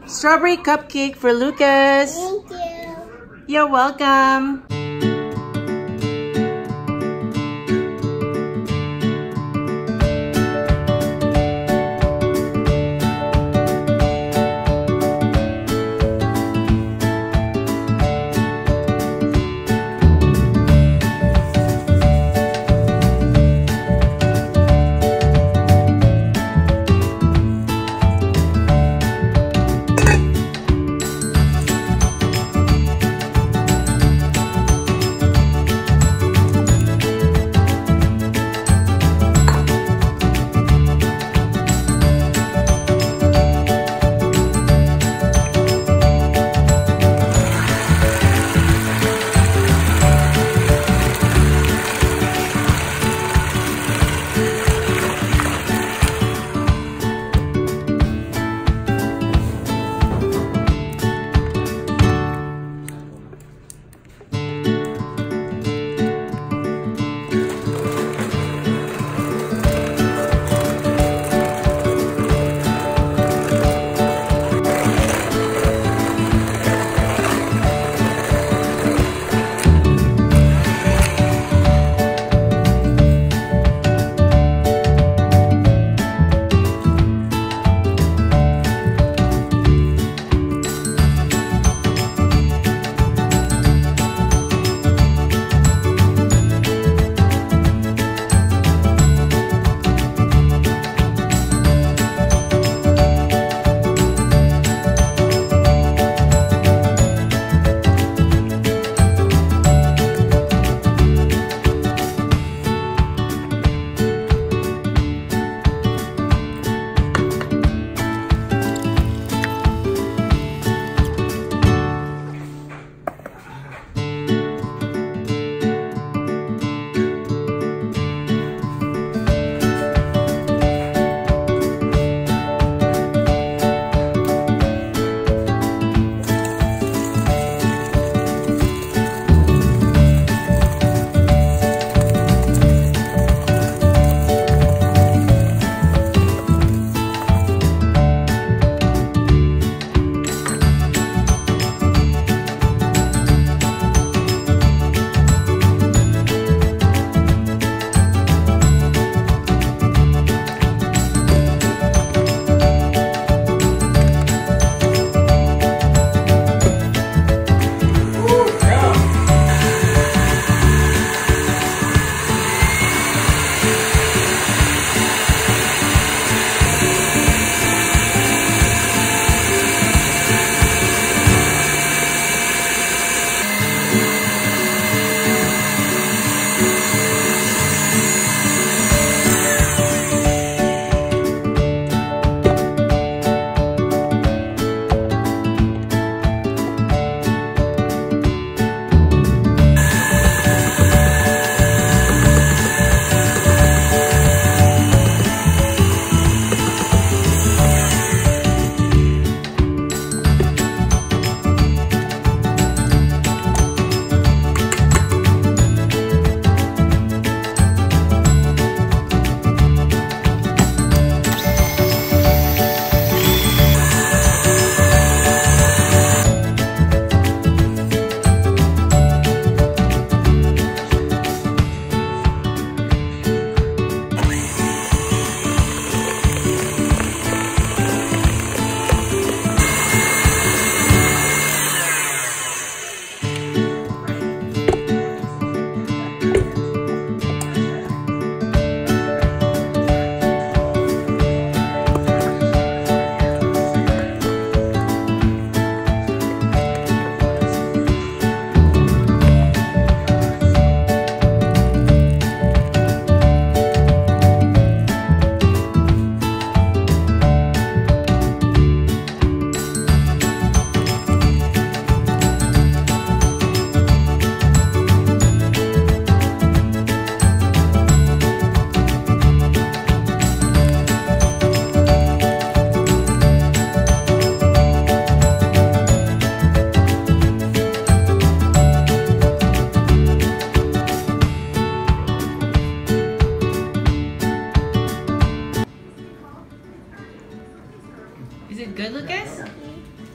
Strawberry cupcake for Lucas. Thank you. You're welcome.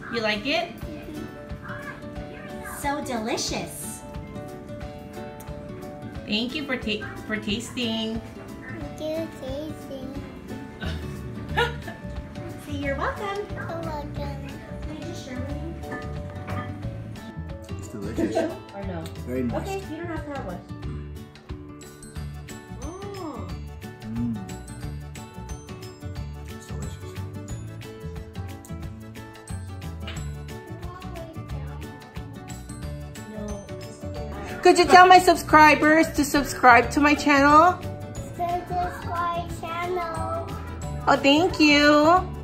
You like it? So delicious. Thank you for tasting. Thank you, tasting. Say you're welcome. You're welcome. Can I just share with you? It's delicious. Or no? Very moist. Okay, you don't have to have one. Oh. It's delicious. No. Could you tell my subscribers to subscribe to my channel? Subscribe channel. Oh, thank you.